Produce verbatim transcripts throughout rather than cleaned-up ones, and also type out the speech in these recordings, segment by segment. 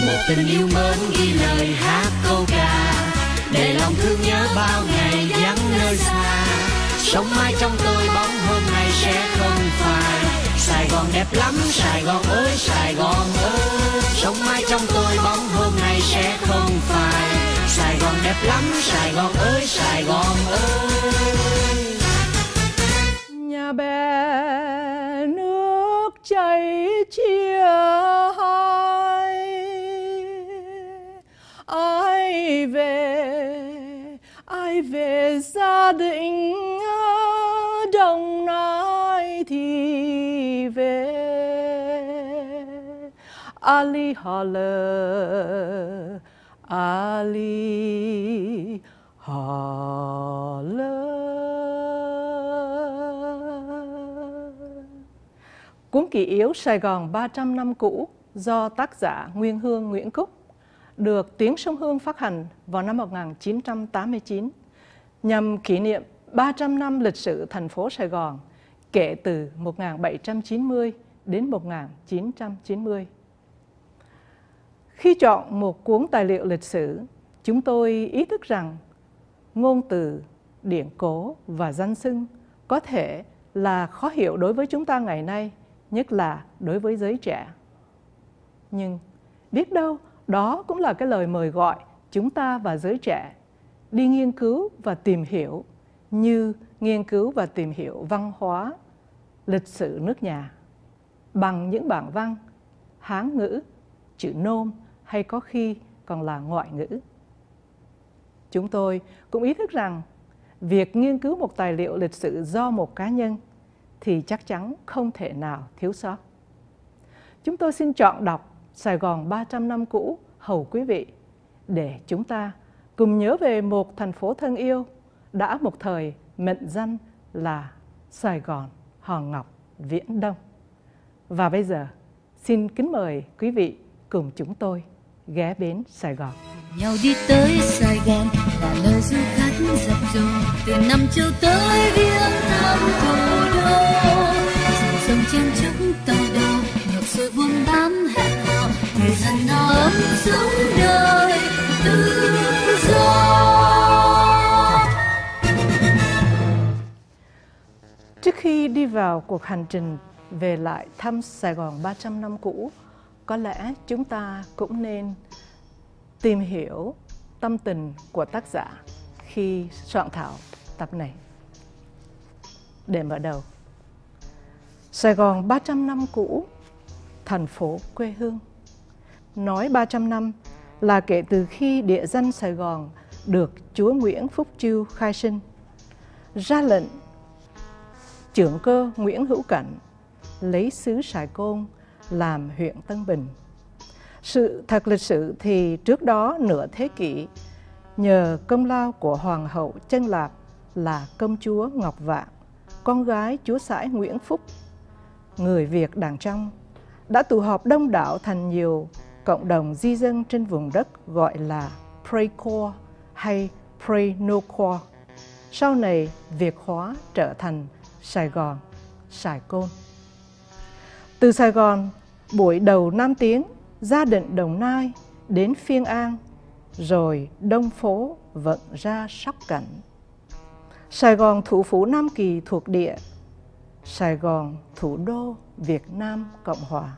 một tình yêu mến ghi lời hát câu ca, để lòng thương nhớ bao ngày vắng nơi xa. Sống mãi trong tôi bóng hôm nay sẽ không phai. Sài Gòn đẹp lắm, Sài Gòn ơi, Sài Gòn ơi. Sống mãi trong tôi bóng hôm nay sẽ không phai. Sài Gòn đẹp lắm, Sài Gòn ơi, Sài Gòn ơi. Nhà bè nước chảy chia hai, ai về ai về gia đình Đồng Nai thì về. Ali holler, Ali holler. Cuốn kỷ yếu Sài Gòn ba trăm năm cũ do tác giả Nguyên Hương Nguyễn Cúc được Tiếng Sông Hương phát hành vào năm một nghìn chín trăm tám mươi chín nhằm kỷ niệm ba trăm năm lịch sử thành phố Sài Gòn kể từ một nghìn bảy trăm chín mươi đến một nghìn chín trăm chín mươi. Khi chọn một cuốn tài liệu lịch sử, chúng tôi ý thức rằng ngôn từ, điển cố và danh xưng có thể là khó hiểu đối với chúng ta ngày nay, nhất là đối với giới trẻ. Nhưng biết đâu đó cũng là cái lời mời gọi chúng ta và giới trẻ đi nghiên cứu và tìm hiểu, như nghiên cứu và tìm hiểu văn hóa, lịch sử nước nhà bằng những bản văn Hán ngữ, chữ nôm hay có khi còn là ngoại ngữ. Chúng tôi cũng ý thức rằng việc nghiên cứu một tài liệu lịch sử do một cá nhân thì chắc chắn không thể nào thiếu sót. Chúng tôi xin chọn đọc Sài Gòn ba trăm năm cũ hầu quý vị để chúng ta cùng nhớ về một thành phố thân yêu đã một thời mệnh danh là Sài Gòn Hòn Ngọc Viễn Đông. Và bây giờ xin kính mời quý vị cùng chúng tôi ghé bến Sài Gòn. Nhau đi tới Sài Gòn là nơi du khách dập dồn từ Nam Châu tới viếng thăm thủ đô. Dòng sông chen chúc tàu đò ngược xuôi buôn bán hẹn hò, người dân nó ấm sống đời tự do. Trước khi đi vào cuộc hành trình về lại thăm Sài Gòn ba trăm năm cũ, có lẽ chúng ta cũng nên tìm hiểu tâm tình của tác giả khi soạn thảo tập này. Để mở đầu, Sài Gòn ba trăm năm cũ, thành phố quê hương. Nói ba trăm năm là kể từ khi địa danh Sài Gòn được chúa Nguyễn Phúc Chiêu khai sinh, ra lệnh trưởng cơ Nguyễn Hữu Cảnh lấy xứ Sài Côn làm huyện Tân Bình. Sự thật lịch sử thì trước đó nửa thế kỷ, nhờ công lao của Hoàng hậu Chân Lạp là công chúa Ngọc Vạn, con gái chúa sãi Nguyễn Phúc, người Việt Đàng Trong, đã tụ họp đông đảo thành nhiều cộng đồng di dân trên vùng đất gọi là Pré-Corps hay Pré-No-Corps. Sau này Việt hóa trở thành Sài Gòn, Sài Côn. Từ Sài Gòn, buổi đầu Nam Tiến, gia định Đồng Nai đến Phiên An, rồi Đông Phố vận ra Sóc Cảnh. Sài Gòn thủ phủ Nam Kỳ thuộc địa, Sài Gòn thủ đô Việt Nam Cộng Hòa.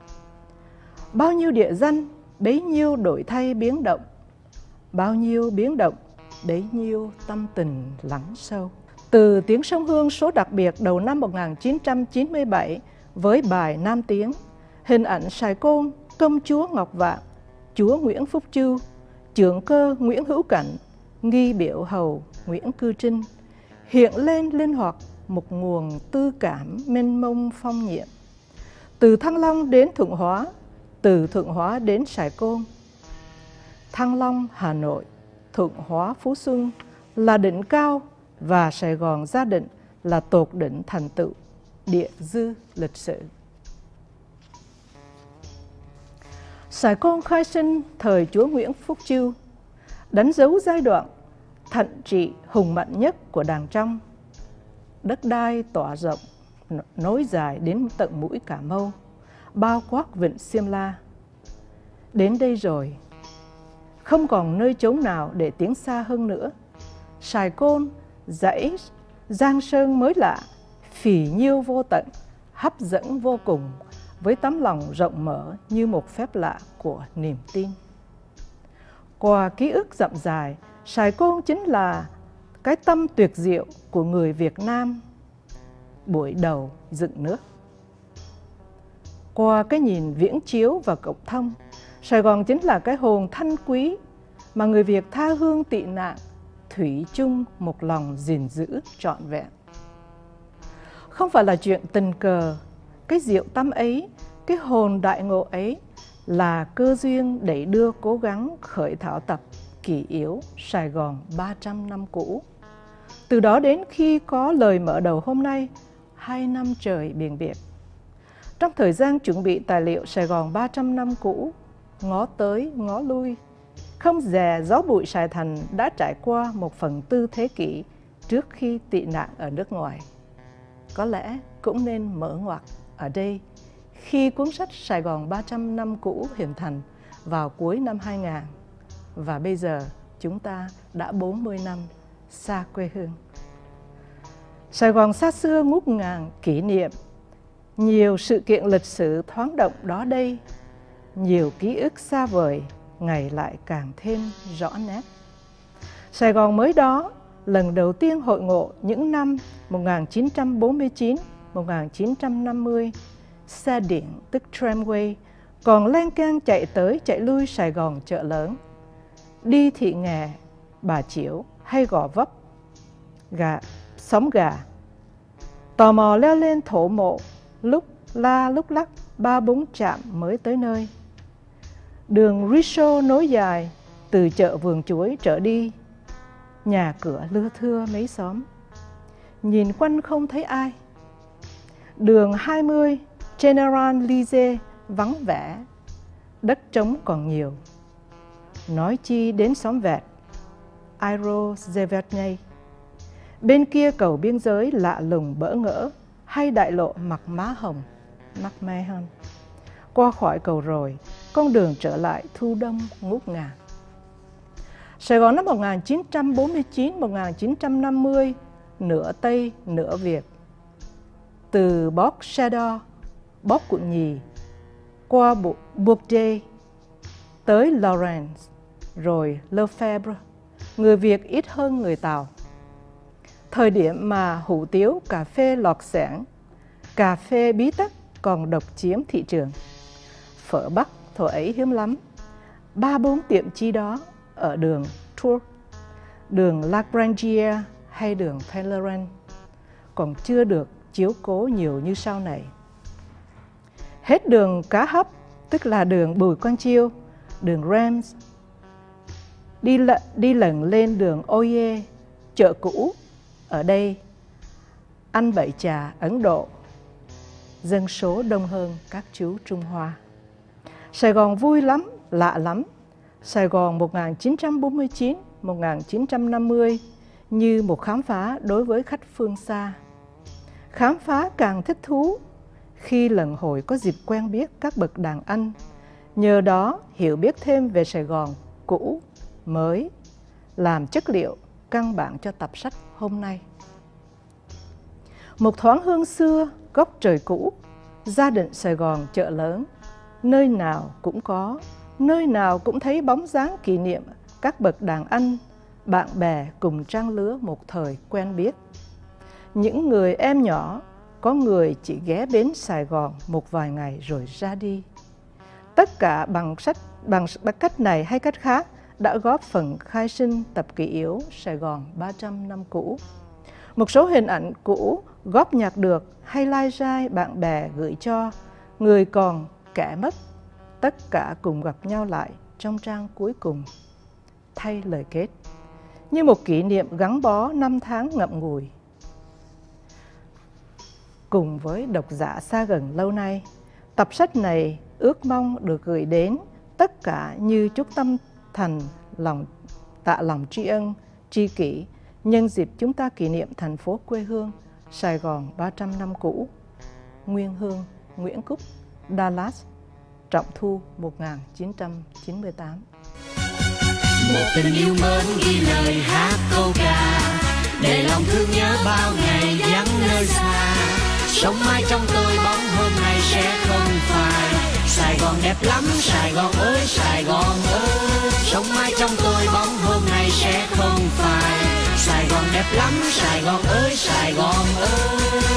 Bao nhiêu địa danh, bấy nhiêu đổi thay biến động, bao nhiêu biến động, bấy nhiêu tâm tình lắng sâu. Từ Tiếng Sông Hương số đặc biệt đầu năm một nghìn chín trăm chín mươi bảy với bài Nam Tiến, hình ảnh Sài Côn, công chúa Ngọc Vạn, chúa Nguyễn Phúc Chiêu, trưởng cơ Nguyễn Hữu Cảnh, nghi biểu hầu Nguyễn Cư Trinh, hiện lên linh hoạt một nguồn tư cảm mênh mông phong nhiệm. Từ Thăng Long đến Thuận Hóa, từ Thuận Hóa đến Sài Côn. Thăng Long Hà Nội, Thuận Hóa Phú Xuân là đỉnh cao và Sài Gòn Gia Định là tột đỉnh thành tựu địa dư lịch sử. Sài Côn khai sinh thời chúa Nguyễn Phúc Chiêu, đánh dấu giai đoạn thịnh trị hùng mạnh nhất của Đàng Trong. Đất đai tỏa rộng, nối dài đến tận mũi Cà Mau, bao quát vịnh Xiêm La. đến đây rồi, không còn nơi chốn nào để tiến xa hơn nữa. Sài Gòn, dãy Giang Sơn mới lạ, phì nhiêu vô tận, hấp dẫn vô cùng, với tấm lòng rộng mở như một phép lạ của niềm tin. Qua ký ức dặm dài, Sài Gòn chính là cái tâm tuyệt diệu của người Việt Nam buổi đầu dựng nước. Qua cái nhìn viễn chiếu và cộng thông, Sài Gòn chính là cái hồn thanh quý mà người Việt tha hương tị nạn thủy chung một lòng gìn giữ trọn vẹn. Không phải là chuyện tình cờ, cái diệu tâm ấy, cái hồn đại ngộ ấy là cơ duyên để đưa cố gắng khởi thảo tập kỷ yếu Sài Gòn ba trăm năm cũ. Từ đó đến khi có lời mở đầu hôm nay, hai năm trời biển biệt. Trong thời gian chuẩn bị tài liệu Sài Gòn ba trăm năm cũ, ngó tới ngó lui, không dè gió bụi Sài Thành đã trải qua một phần tư thế kỷ trước khi tị nạn ở nước ngoài. Có lẽ cũng nên mở ngoặt ở đây khi cuốn sách Sài Gòn ba trăm năm cũ hình thành vào cuối năm hai nghìn, và bây giờ chúng ta đã bốn mươi năm xa quê hương. Sài Gòn xa xưa ngút ngàn kỷ niệm, nhiều sự kiện lịch sử thoáng động đó đây, nhiều ký ức xa vời ngày lại càng thêm rõ nét. Sài Gòn mới đó lần đầu tiên hội ngộ những năm một nghìn chín trăm bốn mươi chín đến một nghìn chín trăm năm mươi, xe điện tức tramway còn len keng chạy tới chạy lui Sài Gòn chợ lớn, đi Thị Nghè, Bà Chiểu hay Gò Vấp, gà, Xóm Gà. Tò mò leo lên thổ mộ, lúc la lúc lắc ba bốn trạm mới tới nơi. Đường Riso nối dài từ chợ Vườn Chuối trở đi, nhà cửa lưa thưa mấy xóm, nhìn quanh không thấy ai. Đường hai mươi General-Lise vắng vẻ, đất trống còn nhiều. Nói chi đến xóm Vẹt, Aero-Zevernay. Bên kia cầu biên giới lạ lùng bỡ ngỡ, hay đại lộ Mặt Má Hồng, McMahon. Qua khỏi cầu rồi, con đường trở lại thu đông ngút ngàn. Sài Gòn năm một nghìn chín trăm bốn mươi chín đến một nghìn chín trăm năm mươi, nửa Tây nửa Việt. Từ Bóc Shadow, Bóc Quận Nhì, qua Bourget, tới Lawrence, rồi Lefebvre, người Việt ít hơn người Tàu. Thời điểm mà hủ tiếu cà phê lọt xẻng, cà phê bí tắc còn độc chiếm thị trường. Phở Bắc thời ấy hiếm lắm, ba bốn tiệm chi đó ở đường Tour, đường Lagrangier hay đường Pèlerin, còn chưa được chiếu cố nhiều như sau này. Hết đường Cá Hấp, tức là đường Bùi Quang Chiêu, đường Rams, đi, l- đi lần lên đường Oye, chợ cũ. Ở đây, ăn bậy trà Ấn Độ, dân số đông hơn các chú Trung Hoa. Sài Gòn vui lắm, lạ lắm. Sài Gòn một nghìn chín trăm bốn mươi chín đến một nghìn chín trăm năm mươi như một khám phá đối với khách phương xa. Khám phá càng thích thú khi lần hồi có dịp quen biết các bậc đàn anh, nhờ đó hiểu biết thêm về Sài Gòn cũ, mới, làm chất liệu căn bản cho tập sách hôm nay. Một thoáng hương xưa, góc trời cũ, gia đình Sài Gòn chợ lớn, nơi nào cũng có, nơi nào cũng thấy bóng dáng kỷ niệm các bậc đàn anh, bạn bè cùng trang lứa một thời quen biết. Những người em nhỏ, có người chỉ ghé bến Sài Gòn một vài ngày rồi ra đi. Tất cả bằng sách, bằng cách này hay cách khác đã góp phần khai sinh tập kỷ yếu Sài Gòn ba trăm năm cũ. Một số hình ảnh cũ góp nhặt được hay lai rai bạn bè gửi cho, người còn kẻ mất, tất cả cùng gặp nhau lại trong trang cuối cùng, thay lời kết, như một kỷ niệm gắn bó năm tháng ngậm ngùi. Cùng với độc giả xa gần lâu nay, tập sách này ước mong được gửi đến tất cả như chúc tâm thành lòng tạ lòng tri ân, tri kỷ nhân dịp chúng ta kỷ niệm thành phố quê hương Sài Gòn ba trăm năm cũ. Nguyên Hương, Nguyễn Cúc, Dallas. Trọng Thu một nghìn chín trăm chín mươi tám. Một tình yêu mến ghi lời hát câu ca, để lòng thương nhớ bao ngày vắng nơi xa. Sống mãi trong tôi bóng hôm nay sẽ không phai. Sài Gòn đẹp lắm, Sài Gòn ơi, Sài Gòn ơi. Sống mãi trong tôi bóng hôm nay sẽ không phai. Sài Gòn đẹp lắm, Sài Gòn ơi, Sài Gòn ơi.